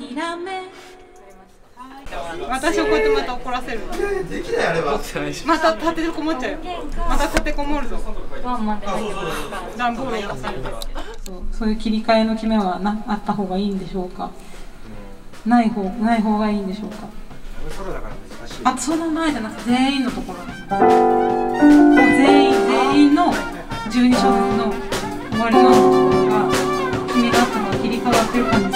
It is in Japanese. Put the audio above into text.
私をこうやってまた怒らせるの。 できないあれば。 また立てこもっちゃうよ。また立てこもるぞ。 ワンマンで入ってますか。 段ボールに挟んで。そういう切り替えの決めはあった方がいいんでしょうか。ない方がいいんでしょうか。あ、その前じゃなくて全員のところ。全員の12小節の終わりのところが君があったのが切り替わってる感じ。